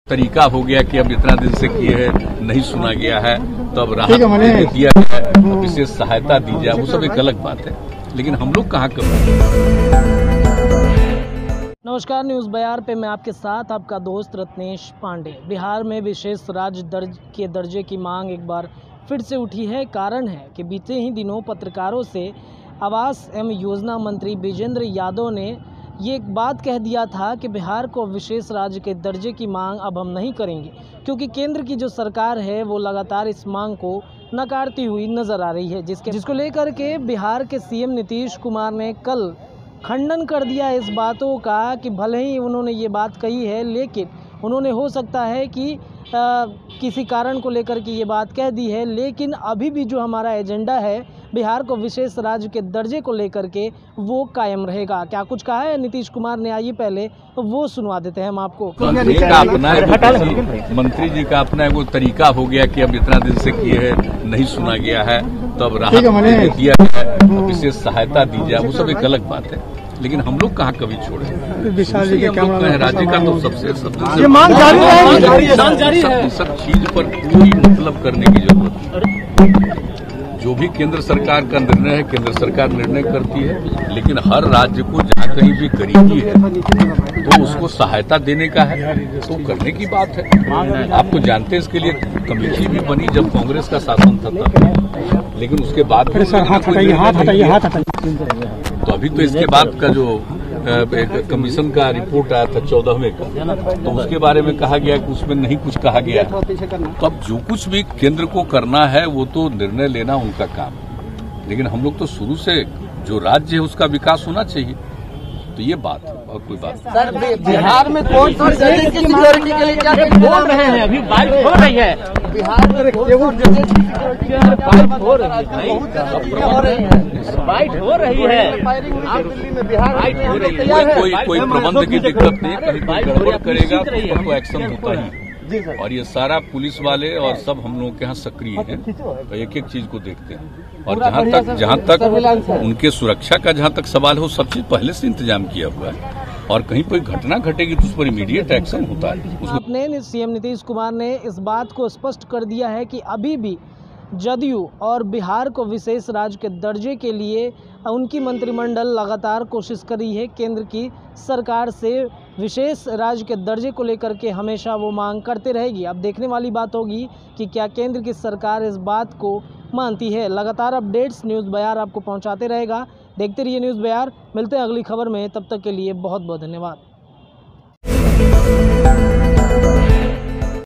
तरीका हो गया कि अब इतना दिन से किए है नहीं सुना गया है, तो अब राहत दिया गया है, विशेष सहायता दी जाए, वो सब एक अलग बात है, लेकिन हम लोग कहाँ कर रहे हैं। नमस्कार, न्यूज़ बयार पे मैं आपके साथ आपका दोस्त रत्नेश पांडे। बिहार में विशेष राज्य के दर्जे की मांग एक बार फिर से उठी है। कारण है कि बीते ही दिनों पत्रकारों से आवास एवं योजना मंत्री विजेंद्र यादव ने ये एक बात कह दिया था कि बिहार को विशेष राज्य के दर्जे की मांग अब हम नहीं करेंगे, क्योंकि केंद्र की जो सरकार है वो लगातार इस मांग को नकारती हुई नजर आ रही है, जिसको लेकर के बिहार के सीएम नीतीश कुमार ने कल खंडन कर दिया इस बातों का कि भले ही उन्होंने ये बात कही है, लेकिन उन्होंने हो सकता है कि किसी कारण को लेकर के ये बात कह दी है, लेकिन अभी भी जो हमारा एजेंडा है बिहार को विशेष राज्य के दर्जे को लेकर के वो कायम रहेगा। क्या कुछ कहा है नीतीश कुमार ने, आइए पहले वो सुनवा देते हैं हम आपको। मंत्री जी का अपना वो तरीका हो गया कि अब इतना दिन से किए है नहीं सुना गया है, तो अब राहत दिया गया है, विशेष सहायता दी जाए, वो सब एक अलग बात है, लेकिन हम लोग कहाँ कभी छोड़े। राज्य का तो सबसे सब चीज पर कोई मतलब करने की जरूरत नहीं। जो भी केंद्र सरकार का निर्णय है, केंद्र सरकार निर्णय करती है, लेकिन हर राज्य को जहाँ कहीं भी गरीबी है तो उसको सहायता देने का है, तो करने की बात है। आप तो जानते हैं इसके लिए कमेटी भी बनी जब कांग्रेस का शासन था, लेकिन उसके बाद तो अभी तो इसके बाद का जो कमीशन का रिपोर्ट आया था 14वें का, तो उसके बारे में कहा गया कि उसमें नहीं कुछ कहा गया। तो अब जो कुछ भी केंद्र को करना है वो तो निर्णय लेना उनका काम है, लेकिन हम लोग तो शुरू से जो राज्य है उसका विकास होना चाहिए, तो ये बात है और कोई बात नहीं। सर, बिहार में कौन सी जगह की सिक्योरिटी के लिए क्या बोल रहे हैं? अभी बात हो रही है बिहार में, बाइट हो रही है, आप दिल्ली में बिहार कोई प्रबंध की दिक्कत नहीं, कहीं कोई गड़बड़ करेगा तो एक्शन होता ही, और ये सारा पुलिस वाले और सब हम लोगों के यहाँ सक्रिय हैं, तो एक एक चीज को देखते हैं, और जहाँ तक उनके सुरक्षा का जहाँ तक सवाल हो, सब चीज पहले से इंतजाम किया हुआ है, और कहीं कोई घटना घटेगी तो उस पर इमीडिएट एक्शन होता है। आपने सीएम नीतीश कुमार ने इस बात को स्पष्ट कर दिया है कि अभी भी जदयू और बिहार को विशेष राज्य के दर्जे के लिए उनकी मंत्रिमंडल लगातार कोशिश कर रही है। केंद्र की सरकार से विशेष राज्य के दर्जे को लेकर के हमेशा वो मांग करते रहेगी। अब देखने वाली बात होगी कि क्या केंद्र की सरकार इस बात को मानती है। लगातार अपडेट्स न्यूज़ बयार आपको पहुंचाते रहेगा। देखते रहिए न्यूज़ बयार। मिलते हैं अगली खबर में, तब तक के लिए बहुत बहुत धन्यवाद।